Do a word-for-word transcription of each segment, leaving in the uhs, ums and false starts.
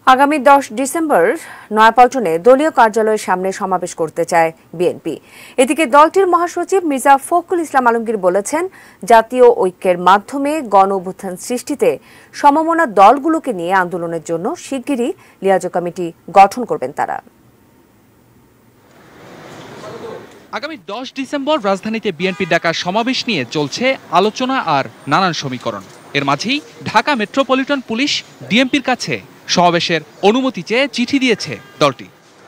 আগামী দশ ডিসেম্বর নয়াপল্টনে দলীয় কার্যালয়ের সামনে সমাবেশ করতে চায় বিএনপি। এদিকে দলটির মহাসচিব মির্জা ফখরুল ইসলাম আলমগির বলেছেন, জাতীয় ঐক্যের মাধ্যমে গণ অভ্যুত্থান সৃষ্টিতে সমমনা দলগুলোকে নিয়ে আন্দোলনের জন্য শিগগিরই লিয়াজো কমিটি গঠন করবেন তারা। আগামী দশ ডিসেম্বর রাজধানীতে বিএনপি ডাকা সমাবেশ নিয়ে চলছে আলোচনা আর নানান সমীকরণ। এর মাঝেই ঢাকা মেট্রোপলিটন পুলিশ ডিএমপির কাছে সমাবেশের অনুমতি চেয়ে চিঠি দিয়েছে দলটি।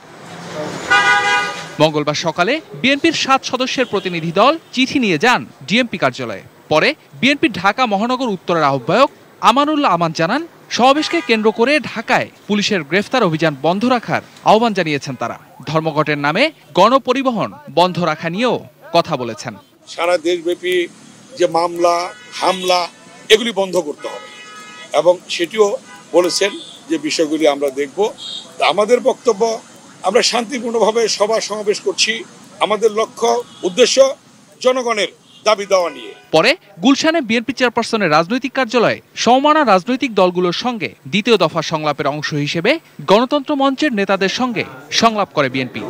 মঙ্গলবার সকালে বিএনপির সাত সদস্যের প্রতিনিধি দল চিঠি নিয়ে যান ডিএমপি কার্যালয়ে। পরে বিএনপির ঢাকা মহানগর উত্তরের আহ্বায়ক আমানুল্লাহ আমান জানান, সমাবেশকে কেন্দ্র করে ঢাকায় পুলিশের গ্রেফতার অভিযান বন্ধ রাখার আহ্বান জানিয়েছেন তারা। ধর্মঘটের নামে গণপরিবহন বন্ধ রাখা নিয়েও কথা বলেছেন। সারা দেশব্যাপী যে মামলা হামলা এগুলি বন্ধ করতে হবে এবং সেটিও বলেছেন যে বিষয়গুলি আমরা দেখব। আমাদের বক্তব্য, আমরা শান্তিপূর্ণভাবে সভা সমাবেশ করছি, আমাদের লক্ষ্য উদ্দেশ্য জনগণের দাবি দেওয়া নিয়ে। পরে গুলশানে বিএনপি চেয়ারপারসনের রাজনৈতিক কার্যালয়ে সমমানা রাজনৈতিক দলগুলোর সঙ্গে দ্বিতীয় দফা সংলাপের অংশ হিসেবে গণতন্ত্র মঞ্চের নেতাদের সঙ্গে সংলাপ করে বিএনপি।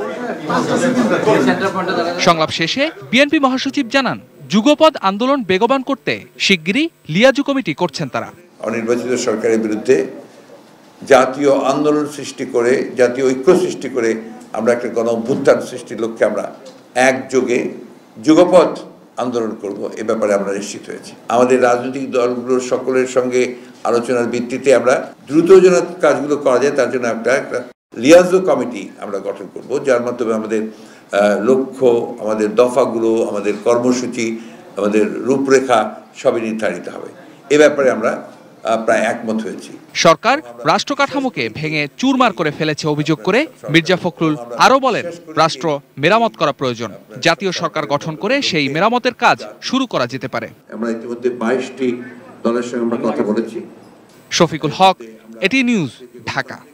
সংলাপ শেষে বিএনপি মহাসচিব জানান, যুগপৎ আন্দোলন বেগবান করতে শিগগিরই লিয়াজু কমিটি করছেন তারা। অনির্বাচিত সরকারের বিরুদ্ধে জাতীয় আন্দোলন সৃষ্টি করে, জাতীয় ঐক্য সৃষ্টি করে আমরা একটা গণ অভ্যুত্থান সৃষ্টির লক্ষ্যে আমরা একযোগে যুগপৎ আন্দোলন করব, এ ব্যাপারে আমরা নিশ্চিত হয়েছি। আমাদের রাজনৈতিক দলগুলোর সকলের সঙ্গে আলোচনার ভিত্তিতে আমরা দ্রুত যেন কাজগুলো করা যায় তার জন্য একটা একটা লিয়াজো কমিটি আমরা গঠন করব, যার মাধ্যমে আমাদের লক্ষ্য, আমাদের দফাগুলো, আমাদের কর্মসূচি, আমাদের রূপরেখা সবই নির্ধারিত হবে। এ ব্যাপারে আমরা প্রায় একমত হয়েছি। সরকার রাষ্ট্র কাঠামোকে ভেঙে চুরমার করে ফেলেছে অভিযোগ করে মির্জা ফখরুল আরও বলেন, রাষ্ট্র মেরামত করা প্রয়োজন। জাতীয় সরকার গঠন করে সেই মেরামতের কাজ শুরু করা যেতে পারে। আমরা ইতিমধ্যে বাইশটি দলের সঙ্গে আমরা কথা বলেছি। Shafiqul Haque, ATN News, Dhaka.